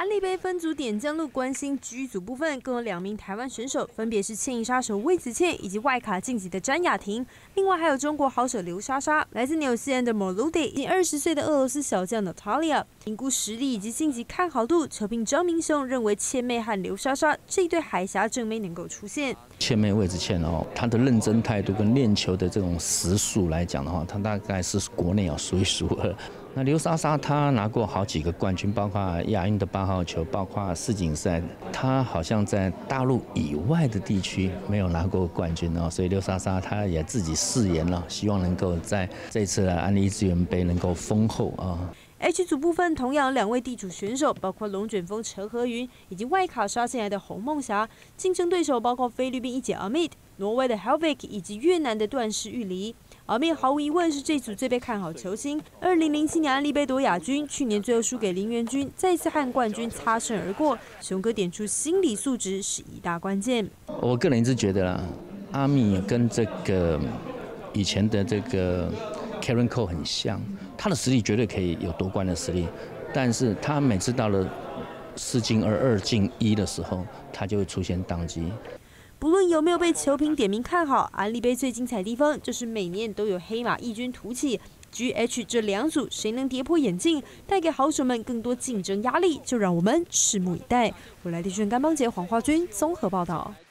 安利杯分组点将陆关心 G 组部分，共有2名台湾选手，分别是现役杀手魏子倩以及外卡晋级的詹雅婷。另外还有中国好手刘莎莎，来自纽西兰的 Moludi， 以及20岁的俄罗斯小将 Natalia。评估实力以及晋级看好度，球评张明雄认为倩妹和刘莎莎这一对海峡正妹能够出现。 倩妹魏子倩她的认真态度跟练球的这种时速来讲的话，她大概是国内数一数二。那刘莎莎她拿过好几个冠军，包括亚运的8号球，包括世锦赛，她好像在大陆以外的地区没有拿过冠军所以刘莎莎她也自己誓言了，希望能够在这次的安利资源杯能够丰厚 H 组部分同样2位地主选手，包括龙卷风陈和云以及外卡杀进来的洪梦霞，竞争对手包括菲律宾一姐 Amit、挪威的 Helvik 以及越南的段氏玉梨。Amit 毫无疑问是这组最被看好球星。2007年安利杯夺亚军，去年最后输给林元君，再次和冠军擦身而过。雄哥点出心理素质是一大关键。 我个人是觉得啦，阿密跟这个以前的这个 Karen Cole 很像，他的实力绝对可以有夺冠的实力，但是他每次到了4进2、2进1的时候，他就会出现宕机。 不论有没有被球评点名看好，安利杯最精彩地方就是每年都有黑马异军突起。GH 这2组谁能跌破眼镜，带给好手们更多竞争压力，就让我们拭目以待。未来地区甘邦杰、黄华军综合报道。